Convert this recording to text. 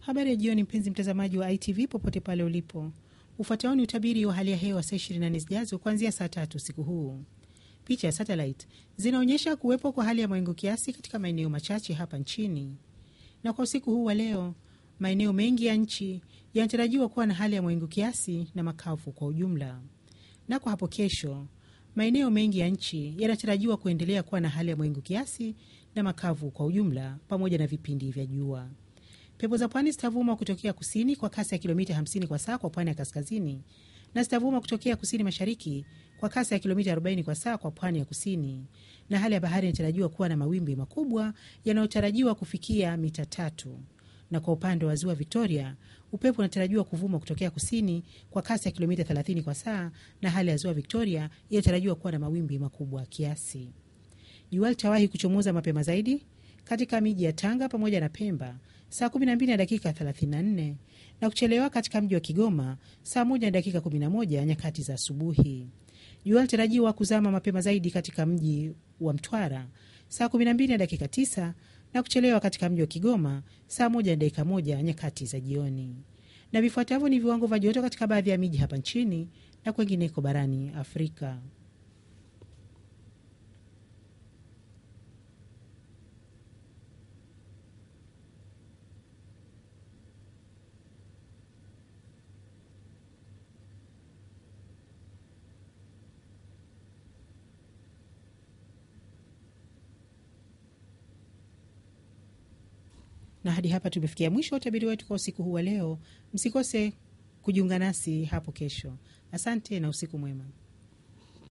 Habari ya jioni mpenzi mtazamaji wa ITV popote pale ulipo. Ufuatao ni utabiri wa hali ya hewa saa 24 zijazo kuanzia saa 3 usiku huu. Picha ya satellite zinaonyesha kuwepo kwa hali ya mawingu kiasi katika maeneo machache hapa nchini. Na kwa usiku huu wa leo, maeneo mengi ya nchi yanatarajiwa kuwa na hali ya mawingu kiasi na makavu kwa ujumla. Na kwa hapo kesho, maeneo mengi ya nchi yanatarajiwa kuendelea kuwa na hali ya mawingu kiasi na makavu kwa ujumla pamoja na vipindi vya jua. Pepo za pwani zitavuma kutokea kusini kwa kasi ya kilomita 50 kwa saa kwa pwani ya kaskazini, na zitavuma kutokea kusini mashariki kwa kasi ya kilomita 40 kwa saa kwa pwani ya kusini. Na hali ya bahari inatarajiwa kuwa na mawimbi makubwa yanayotarajiwa kufikia mita 3. Na kwa upande wa ziwa Victoria, upepo unatarajiwa kuvuma kutokea kusini kwa kasi ya kilomita 30 kwa saa, na hali ya ziwa Victoria inatarajiwa kuwa na mawimbi makubwa kiasi. Jua litawahi kuchomoza mapema zaidi katika miji ya Tanga pamoja na Pemba saa 12:34 na kuchelewa katika mji wa Kigoma saa 1:11 nyakati za asubuhi. Jua litarajiwa kuzama mapema zaidi katika mji wa Mtwara saa 12:09 na kuchelewa katika mji wa Kigoma saa 1:01 nyakati za jioni. Na vifuatavyo ni viwango vya joto katika baadhi ya miji hapa nchini na kwengineko barani Afrika. Na hadi hapa tumefikia mwisho utabiri wetu kwa usiku huu wa leo. Msikose kujiunga nasi hapo kesho. Asante na usiku mwema.